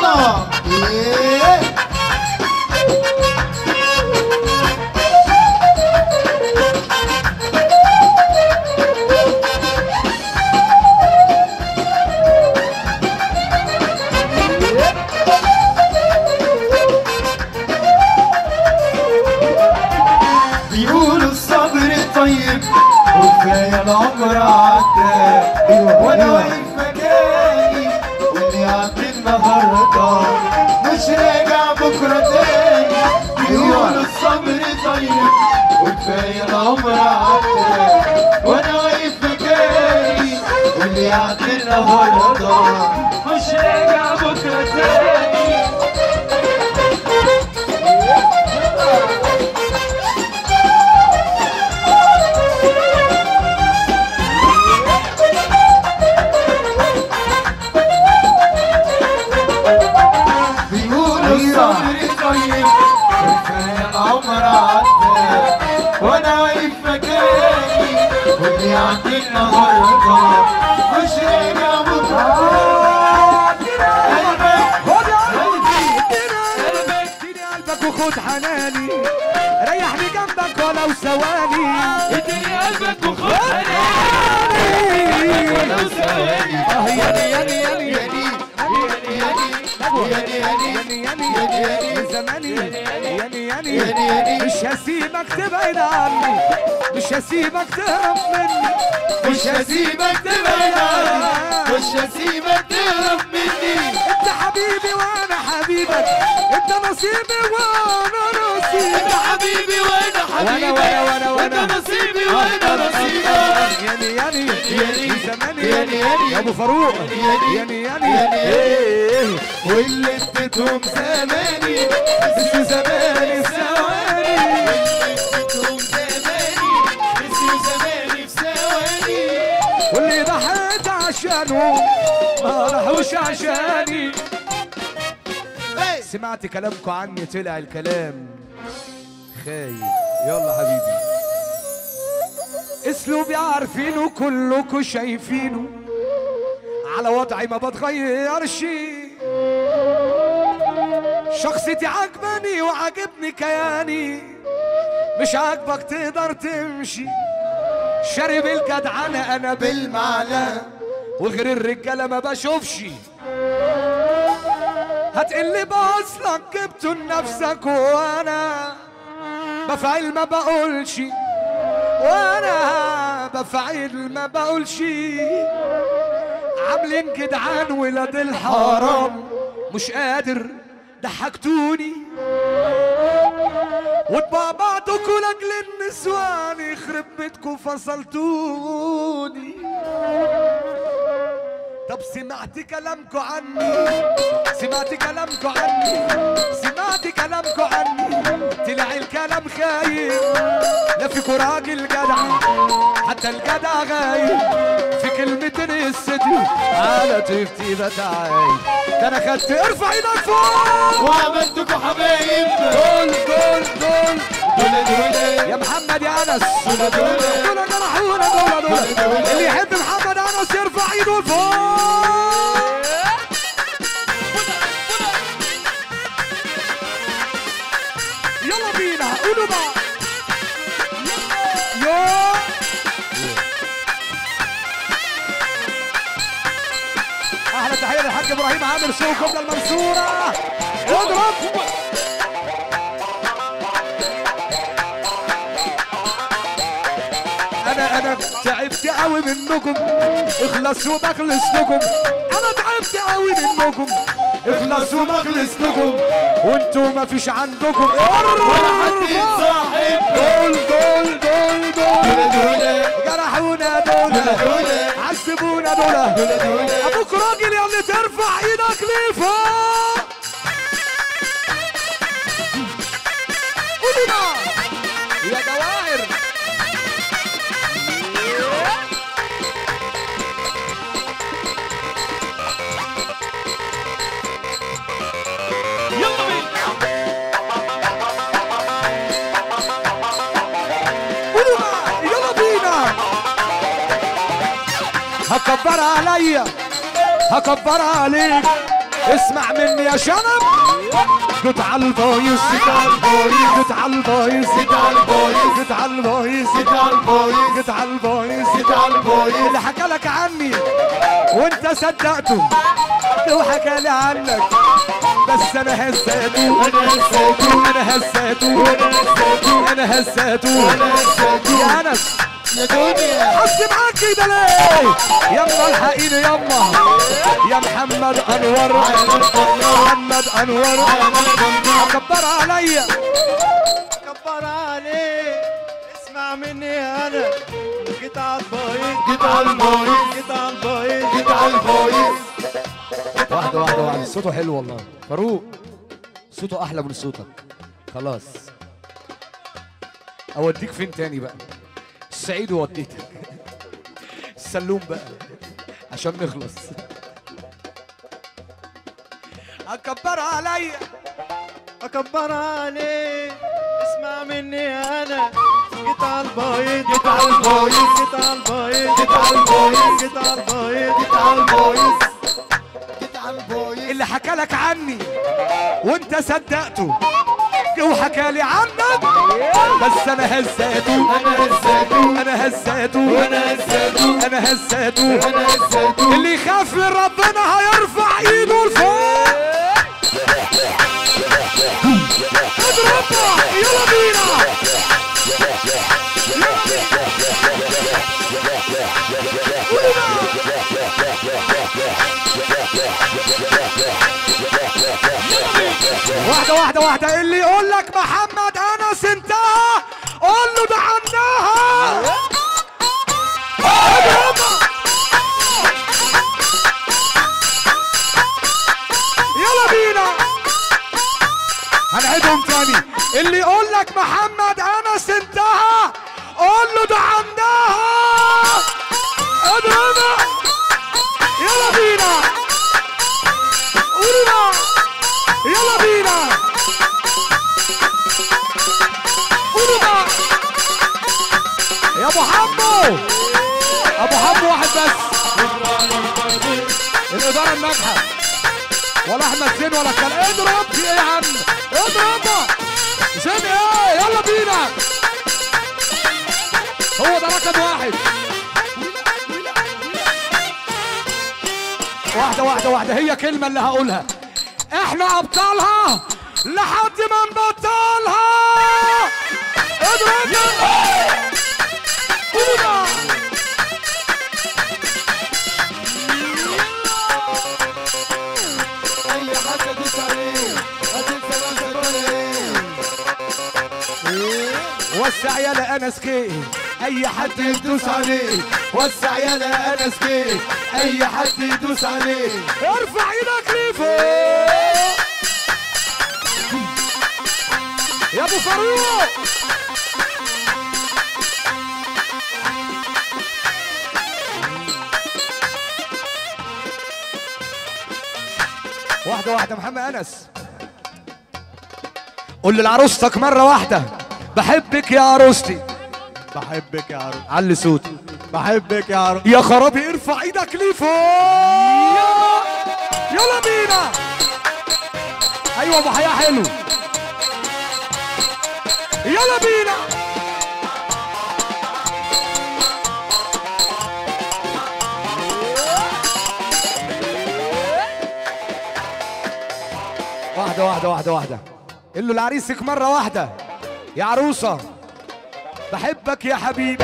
بيقولوا الصبر طيب وكفايه العمر عدى، وانا واقف مكاني واللي عدى النهارده مش راجع بكره تاني. بيقولوا الصبر طيب وكفايه العمر عدى، وانا واقف مكاني واللي عدى النهارده مش راجع بكره تاني. العمر عدى وانا واقف مكاني واللي عدى النهارده مش راجع بكره. اديني قلبك وخد حناني، ريحني جنبك ولو ثواني. اديني قلبك وخد حناني ولو ثواني. ياني ياني ياني مش هسيبك تبعد عني، مش هسيبك تهرب مني، مش هسيبك تبعد عني، مش هسيبك تهرب مني. انت حبيبي وانا حبيبك، انت نصيبي وانا نصيبك. انت حبيبي وانا حبيبك، انت نصيبي وانا نصيبك. ياني زماني يا ابو فاروق ياني واللي اديتهم زماني بس زماني في ثواني، اديتهم زماني بس زماني في ثواني. واللي ضحيت عشانه ما راحوش عشاني. سمعت كلامكم عني طلع الكلام خايف. يلا حبيبي اسلوبي عارفينه كلكم شايفينه، على وضعي ما بتغيرش. شخصيتي عجباني وعجبني كياني، مش عاجبك تقدر تمشي. شارب الجدعنة انا بالمعلقة وغير الرجالة ما بشوفش. هتقلي باصلك جبته لنفسك وانا بفعل ما بقولش، وانا بفعل ما بقولش. عاملين جدعان ولاد الحرام مش قادر ضحكتوني، وطبع بعضكوا لاجل النسوان يخرب بيتكوا فصلتوني. طب سمعت كلامكوا عني، سمعت كلامكوا عني، سمعت كلامكوا عني. طلع الكلام خايف، لا فيكوا راجل جدع حتى الجدع غايب. في كلمتين الستي على طيبتي بتعايب. ده انا خدت ارفع ايدك فوق وعملتكوا حبايب. دول يا محمد يا انس، دول جرحونا. دول اللي يحب محمد انس يرفع ايده لفوق. يلا بينا قولوا بقى يو. احلى تحيه للحاج ابراهيم عامر شو كبله المنصوره. اضرب انا تعبت قوي منكم، اخلصوا بخلص لكم. انا تعبت قوي منكم، اخلصوا بخلص لكم. وانتوا ما فيش عندكم ولا حد يتصاحب. دول جرحونا. دول عذبونا. دول ابوك راجل يا اللي ترفع ايدك لفوق. قولوا يا جواهر. هكبر عليا هكبر عليك، اسمع مني يا شنب، قطع البايظ قطع البايظ قطع البايظ قطع البايظ قطع البايظ قطع البايظ قطع البايظ قطع البايظ. اللي حكى لك عني وانت صدقته وحكى لي عنك، بس انا هزاته انا هزاته انا هزاته يا انس يا دنيا حس معاك كده ليه؟ يما الحقيني يما يا محمد انور محمد انور كبر عليا كبر عليك. اسمع مني انا قطع البايظ قطع البايظ قطع البايظ قطع البايظ. واحدة واحدة واحدة. صوته حلو والله فاروق، صوته أحلى من صوتك. خلاص أوديك فين تاني بقى؟ الصعيد وديتك السلوم بقى عشان نخلص. أكبر عليا اكبر عليك. اسمع مني انا قطع البايظ قطع البايظ قطع البايظ قطع البايظ قطع البايظ قطع البايظ قطع البايظ. اللي حكى لك عني وانت صدقته وحكى لي عنك، بس انا هزاته انا هزاته انا هزاته انا هزاته انا هزاته انا هزاته. اللي يخاف من ربنا هيرفع ايده لفوق. اضربها يلا بينا. واحدة واحدة واحدة. اللي يقول لك محمد أنس انتهى قول له ده عنها. يلا بينا هنعيدهم تاني. اللي يقول لك محمد أنس انتهى قول له ده عنها. اضربها يلا بينا. قولوا يلا بينا. قولوا بقى يا ابو حمو. ابو حمو واحد بس. الاداره الناجحه ولا احمد زين ولا كلام. اضرب في ايه يا عم؟ اضربها زين ايه. يلا بينا. هو ده رقم واحد. واحده واحده واحده. هي كلمه اللي هقولها، احنا ابطالها لحد ما نبطلها. اضربنا. قولوا اي حد يدوس عليه هتنسى نفسك ولا ايه؟ وسع يا انس كي اي حد يدوس عليه. وسع يا انس كي اي حد يدوس عليه. ارفع ايدك لفوق يا ابو فاروق. واحدة واحدة. محمد أنس قول لعروستك مرة واحدة بحبك يا عروستي. بحبك يا عروس. علي صوتي. بحبك يا عروس. يا خرابي ارفع ايدك لفوق. يلا بينا. ايوه ابو حياه حلو. يلا بينا. واحدة واحدة واحدة واحدة. قل له لعريسك مرة واحدة يا عروسة بحبك يا حبيبي.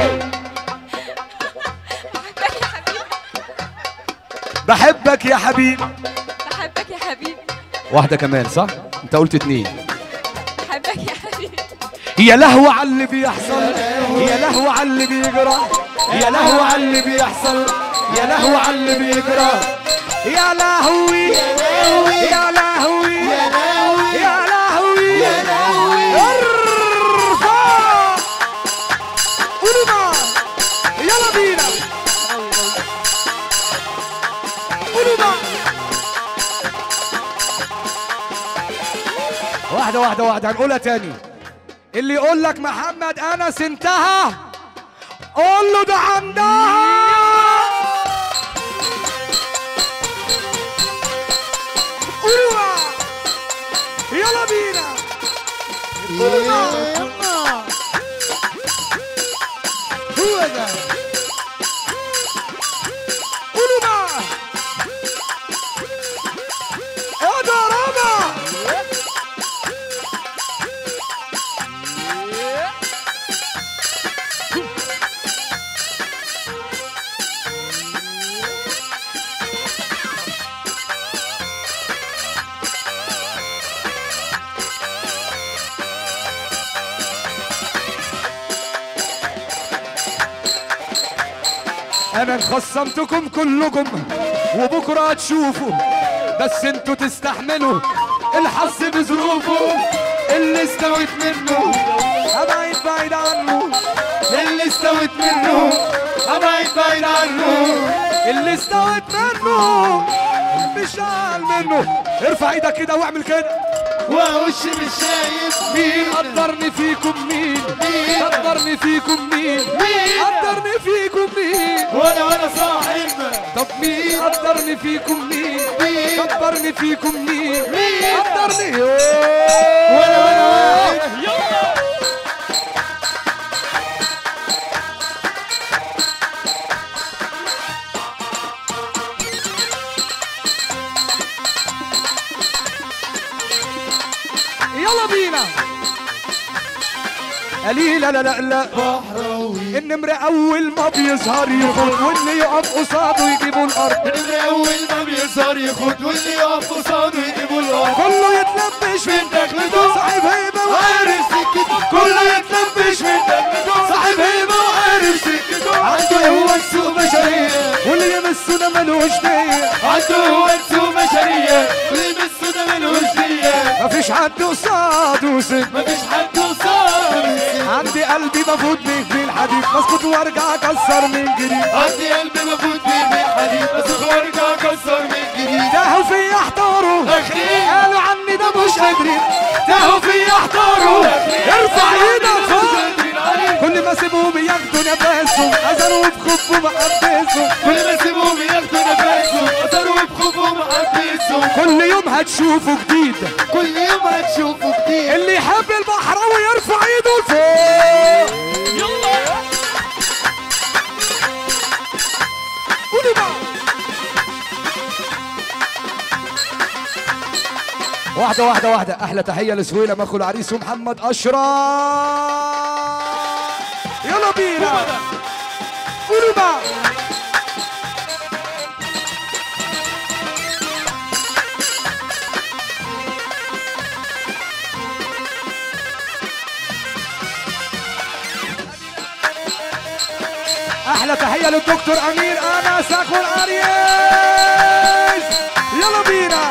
بحبك يا حبيبي. بحبك يا حبيبي. واحدة كمان صح؟ انت قلت اتنين. بحبك يا حبيبي. يا لهو على اللي بيحصل، يا لهو على اللي بيجرى، يا لهو على اللي بيحصل، يا لهو على اللي بيجرى. يا لهوي يا لهوي يا لهوي يا لهوي يا لهوي. ارفع قولوا بقى يلا بينا. قولوا بقى واحدة واحدة واحدة. هنقولها تاني. اللي يقول لك محمد أنس انتهى قول له ده عندها. انا خصمتكم كلكم وبكره هتشوفوا، بس انتوا تستحملوا الحظ بظروفه. اللي استويت منه ابعد بعيد عنه، اللي استوت منه ابعد بعيد عنه، اللي استويت منه مش زعل منه. ارفع ايدك كده واعمل كده، ووش مش شايف مين قدرني فيكم مين، مين؟ قدرني فيكم مين، مين؟ قدرني فيكم مين. وانا صاحب. طب مين قدرني فيكم مين، مين؟ قدرني فيكم مين، مين؟ قدرني وانا واحد. يلا بينا. قليل لا لا لا بحراوي النمر اول ما بيظهر يخوض، واللي يقف قصاده يجيبوا الارض. النمر اول ما بيظهر يخوض، واللي يقف قصاده يجيبوا الارض. كله يتلبش من دخلته صاحب هيبه وعارف سكته، كله يتلبش من دخلته صاحب هيبه وعارف سكته. عنده هو السوق بشريه، واللي يمسه ده ملوش نيه. عنده هو السوق بشريه، واللي يمسه ده ملوش نيه. مفيش حد قصاده سن، مفيش حد وصار. عندي قلبي بفوت بيه في الحديد، بسكت وارجع اكسر من جديد. عندي قلبي مفوت فيه بالحديد، بس وارجع اكسر من جديد. تاهوا فيا احتاروا، اخرين قالوا عني ده مش قادرين. تاهوا فيا احتاروا، ارفع ايدك فوق. قادرين عليك. كل ما سيبوهم ياخدوا نفسهم، اذروا بخفوا محبسهم. كل ما سيبوهم ياخدوا نفسهم، قدروا بخوفهم وحبسهم. كل يوم هتشوفوا جديد، كل يوم هتشوفوا كتير. اللي يحب البحراوي يرفع ايده لفوق. يلا قولوا بقى. واحدة واحدة واحدة. أحلى تحية لسهيلة مخو العريس ومحمد أشرف. يلا بينا. قولوا بقى. أحلى تحية للدكتور أمير أنس أخو العريس. يلا بينا.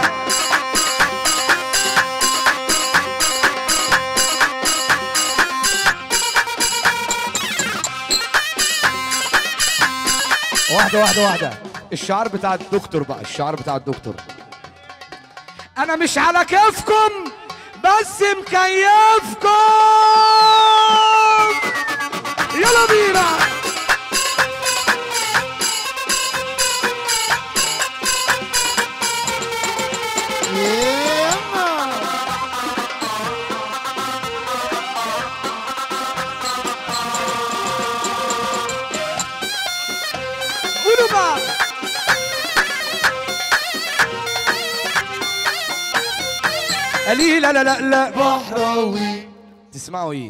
واحدة واحدة واحدة. الشعار بتاع الدكتور بقى، الشعار بتاع الدكتور. أنا مش على كيفكم بس مكيفكم. يلا بينا. قولوا بقى. قليل لا لا لا بحراوي. تسمعوا ايه؟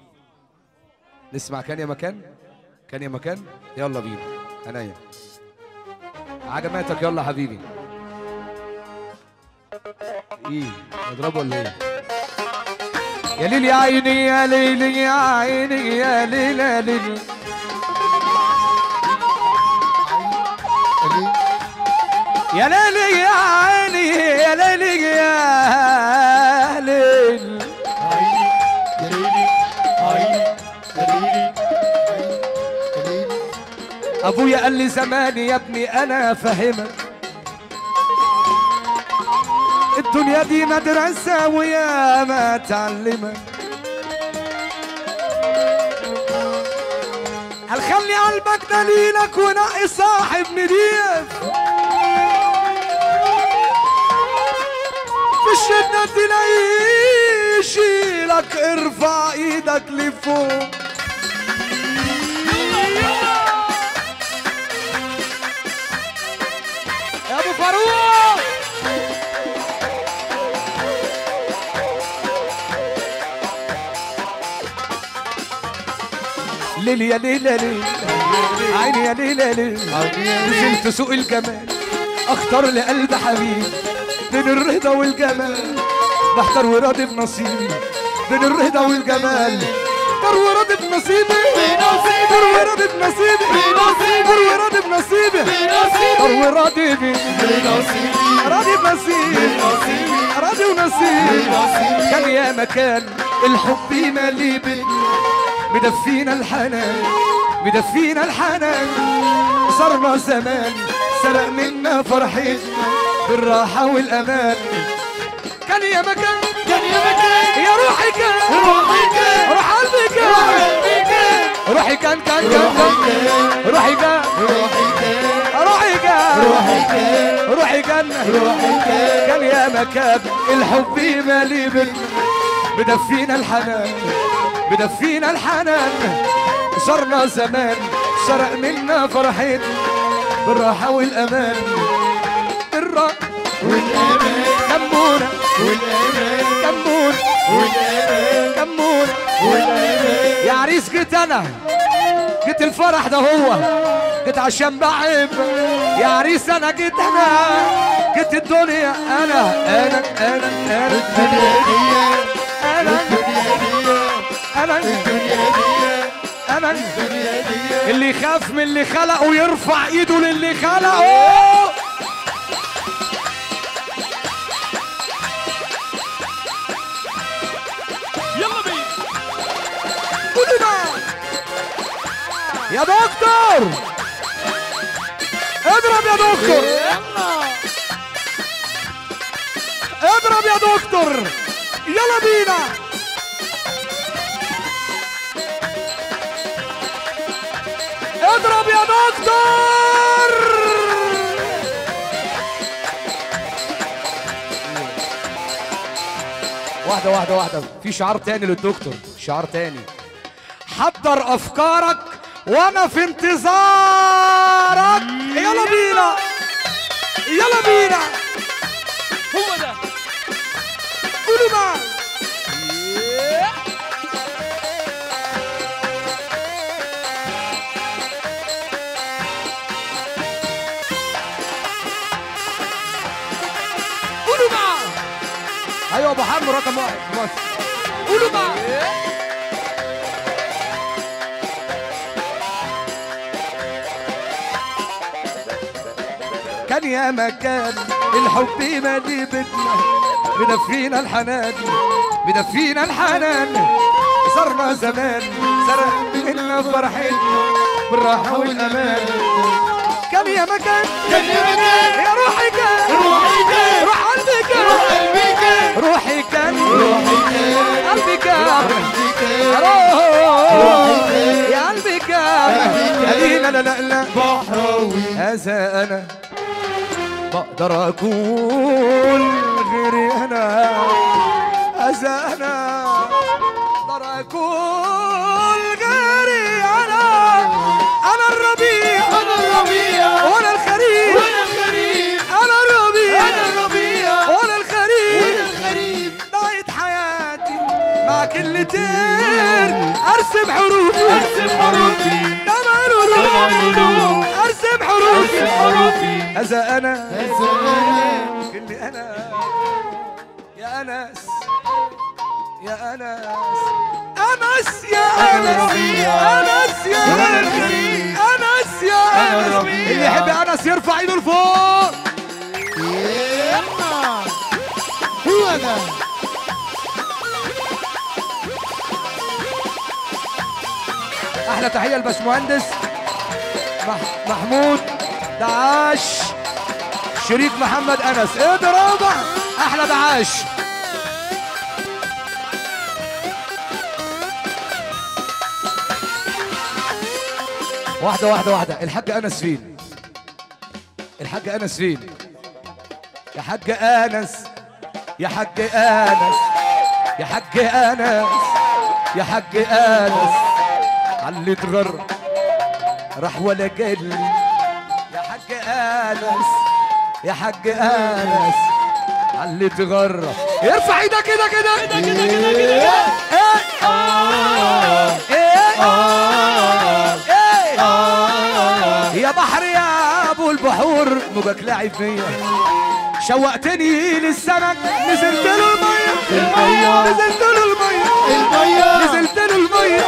نسمع كان يا مكان، كان يا مكان. يلا بينا. عينيا عجبتك. يلا حبيبي. ايه اضربه ولا ايه؟ يا ليل يا عيني يا ليل يا عيني يا ليل يا ليل. يا ليل يا عيني يا ليل يا ليل. ابويا قال لي زمان يا ابني انا فاهمك، الدنيا دي مدرسة ويا ما تعلمك. هل خلي قلبك دليلك ونقي صاحب نضيف، في الشدة تلاقيه يشيلك. ارفع ايدك لفوق. يا ابو فاروق. ليل يا ليل يا ليل عيني يا ليل يا ليل. نزلت سوق الجمال اختار لقلب حبيب، بين الرضا والجمال بحتار وراضي بنصيبي، بين الرضا والجمال بحتار وراضي بنصيبي بنصيبي ورد بنصيبي بنصيبي ورد بنصيبي بنصيبي وراضي بي بنصيبي راضي بنصيبي بنصيبي راضي ونصيبي بنصيبي كان يا مكان الحب مالي بيتنا مدفينا الحنان مدفينا الحنان صرنا زمان سرق منا فرحتنا بالراحة والأمان كان يا مكان كان يا مكان يا روحي كان روحي كان روح قلبي كان قلبي كان روحي كان روحي كان روحي كان روحي كان روحي كان روحي روحي كان كان روحي كان كان يا مكان الحب مالي بيتنا بدفينا الحنان بدفينا الحنان صرنا زمان سرق منا فرحتنا بالراحة والأمان بالراحة والأمان كمونا والأمان كمونا والأمان كمونا والأمان يا عريس جيت أنا جيت الفرح ده هو جيت عشان بحب يا عريس أنا جيت أنا جيت الدنيا أنا الدنيا دي أنا الدنيا دي أنا الدنيا دي أنا الدنيا دي اللي يخاف من اللي خلقه يرفع ايده للي خلقه يلا بينا قولوا بقى يا دكتور اضرب يا دكتور اضرب يا دكتور يلا بينا اضرب يا دكتور واحدة واحدة واحدة في شعار تاني للدكتور شعار تاني حضر افكارك وانا في انتظارك يلا بينا يلا بينا هو ده قولوا بقى قولوا بقى ايوه ابو حمد رقم واحد مصر قولوا بقى كان يا مكان الحب مالي بيتنا بدفينا الحنان بدفينا الحنان صرنا زمان سرق منا فرحتنا بالراحة والأمان كان يا مكان كان يا مكان يا روحي كان روحي كان روح قلبي كان قلبي كان روحي كان روحي كان قلبي كان قلبي كان روح يا قلبي كان قلبي لا كان. لا لا لا بحراوي هذا أنا بقدر أكون غيري أنا هذا أنا بقدر أكون غيري أنا الربيع أنا الربيع وأنا الخريف وأنا الخريف أنا الربيع أنا الربيع وأنا الخريف وأنا الخريف ضايت حياتي مع كلمتين أرسم حروفي أرسم حروفي دمع دمع القلوب. أرسم أرسم حروفي حروفي هذا أنا هذا أنا كل أنا يا أنس يا أنس أنس يا أنا أنس الربيع. أنس يا وأنا أنس الخريف. أنس يا أنا أنس الربيع. اللي يحب أنس يرفع إيده لفوق يلا هو ده أحلى تحية للباشمهندس محمود دعاش شريك محمد أنس اضرب أحلى دعاش واحدة واحدة واحدة الحاج أنس فين؟ الحاج أنس فين؟ يا حاج أنس يا حاج أنس يا حاج أنس يا حاج أنس علي اتغر راح ولا جل يا حاج أنس يا حاج أنس علي اتغر ارفع ايدك كده كده كده كده كده كده يا بحر يا ابو البحور موجك لاعب فيا شوقتني للسمك نزلت له المية نزلت له المية نزلت له المية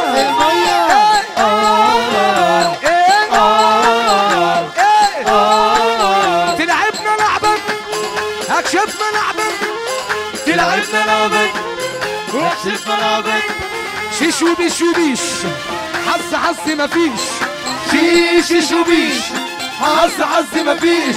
تلعبنا لعبك اكشفنا لعبك تلعبنا لعبك واكشف ملعبك شيش وبيش وبيش حظ حظ مفيش شيش وبيش حظ مفيش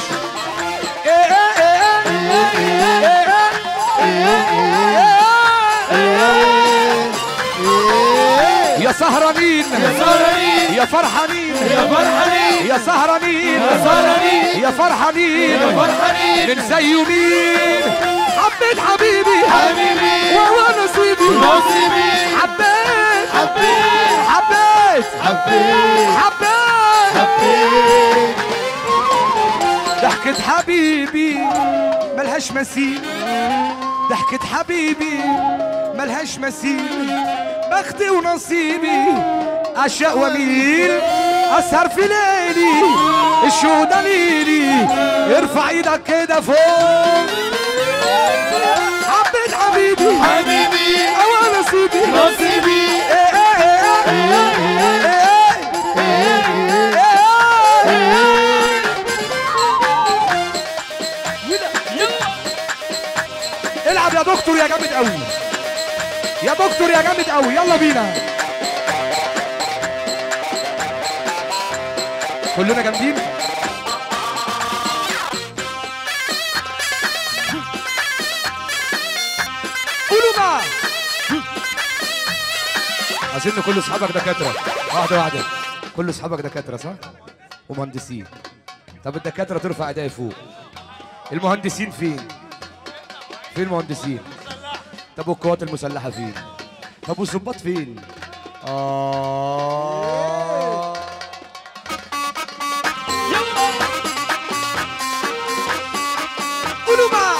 يا سهرانين يا فرحانين يا سهرانين يا فرحانين ننسى يومين حبيت حبيبي وهو نصيبي حبيت ضحكة حبيبي ملهاش مثيل ضحكة حبيبي ملهاش مثيل بختي ونصيبي أشاء وميل أسهر في ليلي الشو دليلي ارفع ايدك كده فوق حبيت حبيبي أو نصيبي العب يا دكتور يا جامد قوي يا دكتور يا جامد قوي يلا بينا كلنا جامدين قولوا بقى اظن كل اصحابك دكاتره واحده كل اصحابك دكاتره صح ومهندسين طب الدكاتره ترفع ايديها فوق المهندسين فين المهندسين طب والقوات المسلحه فين طب والظباط فين قولوا بقى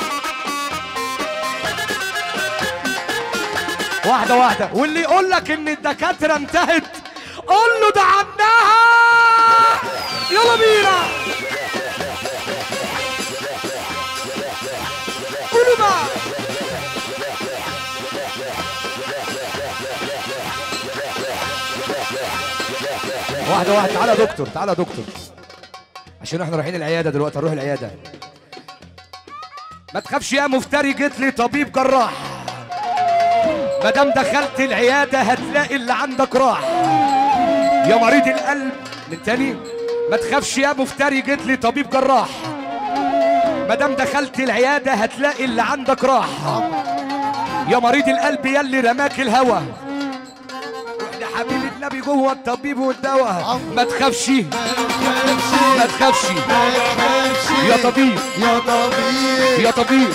واحده واللي يقول لك ان الدكاتره انتهت قول له ده عنها يلا بينا قولوا بقى واحدة تعالى يا دكتور عشان احنا رايحين العيادة دلوقتي هنروح العيادة ما تخافش يا مفتري جيت لي طبيب جراح ما دام دخلت العيادة هتلاقي اللي عندك راح يا مريض القلب من تاني ما تخافش يا مفتري جيت لي طبيب جراح ما دام دخلت العيادة هتلاقي اللي عندك راح يا مريض القلب يلي رماك الهوى حبيب النبي جوه الطبيب والدواء ما تخافش ما تخافش يا طبيب ما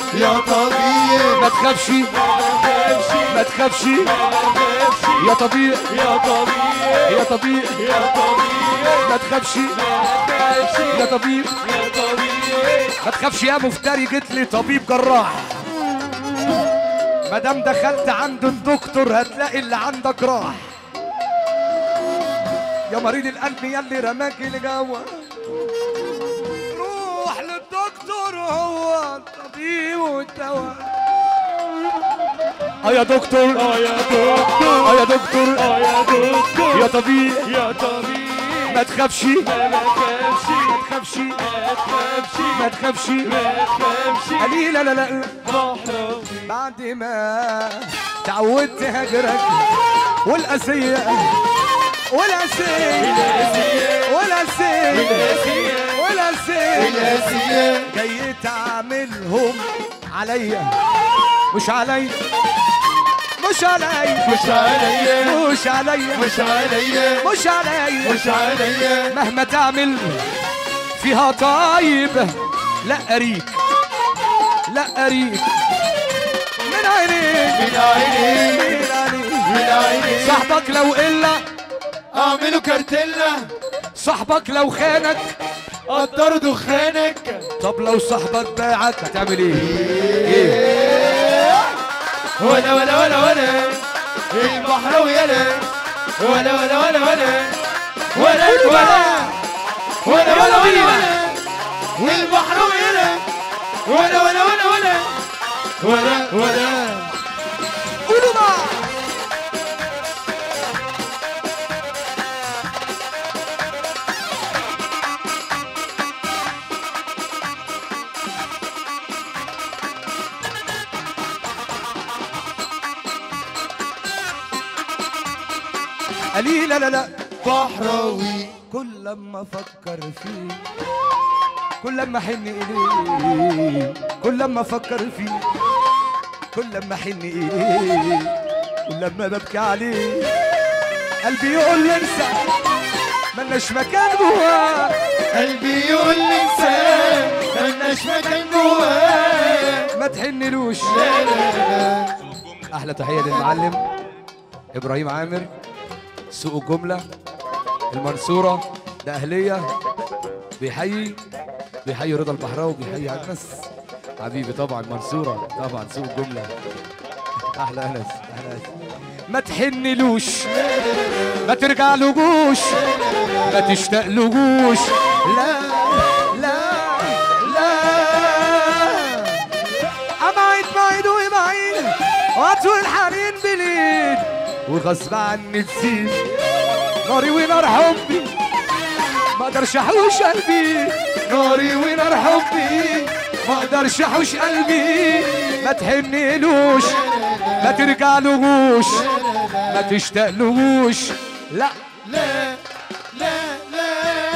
تخافش ما تخافش يا طبيب ما تخافش يا طبيب ما تخافش يا مفتري جيت لي طبيب جراح ما دام دخلت عند الدكتور هتلاقي اللي عندك راح يا مريض القلب يلي رماك لجوه روح للدكتور هو الطبيب والدواء يا دكتور يا دكتور يا طبيب ما تخافش ما تخافش قليل لا بعد ما تعودت هجرك والقاسية جاي تعملهم عليا مش عليا مهما تعمل فيها طيب لا أريك من عينيك صاحبك لو إلا اعملوا كارتيلا صاحبك لو خانك قدروا دخانك طب لو صاحبك باعك هتعمل ايه؟ ولا البحر ويلا ولا والبحر ويلا ولا ولا ولا ولا ولا ولا قولوا بقى. قليل لا لا بحراوي كل لما افكر فيه، كل لما احن اليه، كل لما افكر فيه، كل لما احن اليه، كل لما ببكي عليه قلبي يقول لي انسى ملناش مكان جواه، قلبي يقول لي انسان ملناش مكان جواه. ما تحنلوش. لا لا لا احلى تحيه للمعلم ابراهيم عامر، سوق الجمله المنصوره، ده اهليه، بيحيي رضا البحراوي، بيحيي انس حبيبي طبعا، منصوره طبعا، سوق الجمله. احلى انس، احلى انس. ما تحنلوش، ما ترجعلوش، ما تشتاقلوش، لا لا لا. ابعد بعيد وابعد واطوي الحنين بليد، وغصب عني تزيد ناري ونار حبي، ما اقدرش احوش قلبي، ناري ونار حبي، ما اقدرش احوش قلبي. ما تحنلوش، ما ترجعلوش، ما تشتاقلوش، لا لا لا لا.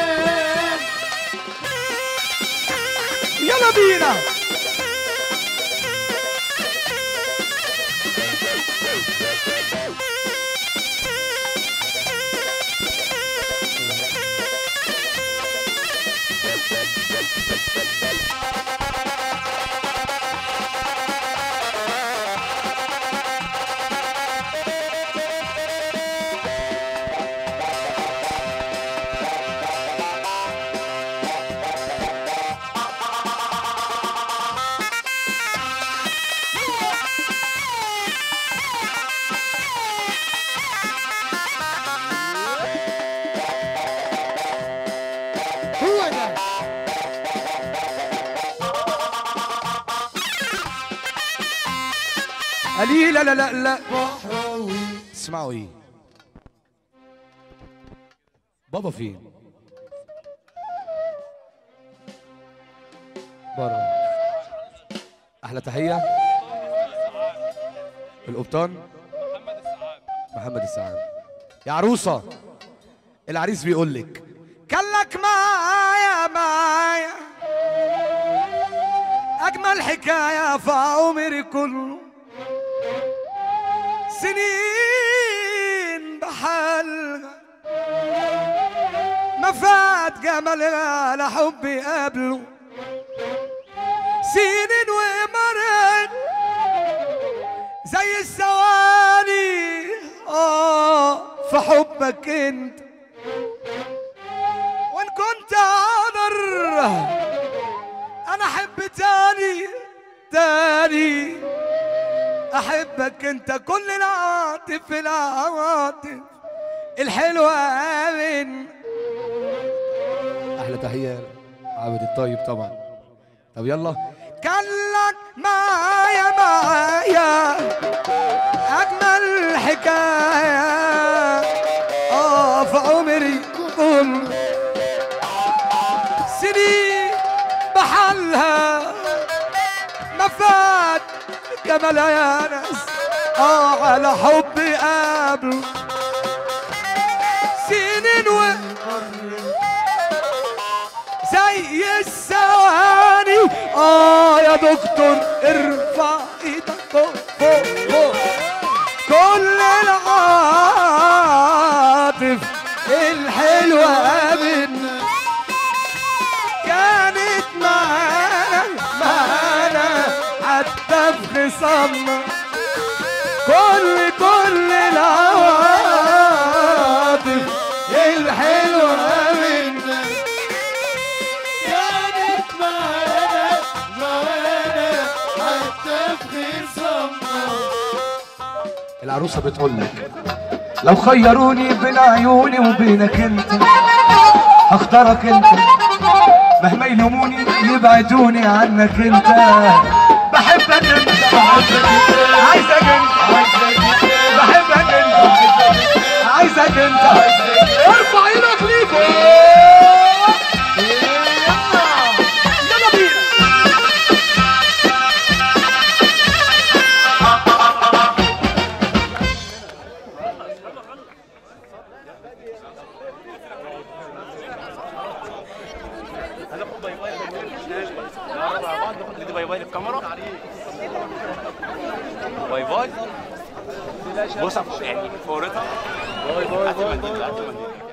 يلا بينا. هو ده قليل لا لا لا. بحراوي. اسمعوا ايه؟ بابا فين؟ بره. احلى تحيه القبطان محمد السعاد. يا عروسه العريس بيقول لك كان لك معايا اجمل حكايه في عمري كله، سنين بحالها ما فات جمالها على حبي قبله، سنين ومرت زي الثواني في حبك انت، وان كنت اقدر انا احب تاني احبك انت، كل العواطف الحلوه من. احلى تحيه عابد الطيب طبعا. طب يلا. كان لك معايا اجمل حكايه في عمري كله، سنين بحالها ما فات جمالها يا ناس على حبي قبله، سنين زي الثواني. يا دكتور ارفع ايدك فوق فوق فوق، كل العواطف الحلوة منا كانت معانا حتى في خصامنا، كل العواطف الحلوة منا كانت معانا حتى في خصامنا. العروسة بتقول لك لو خيروني بين عيوني وبينك انت هختارك انت، مهما يلوموني يبعدوني عنك انت. بحبك انت عايزك انت بحبك انت عايزك انت. ارفع ايدك ليك. باي باي للكاميرا. باي باي. بص يعني فورتها. باي باي.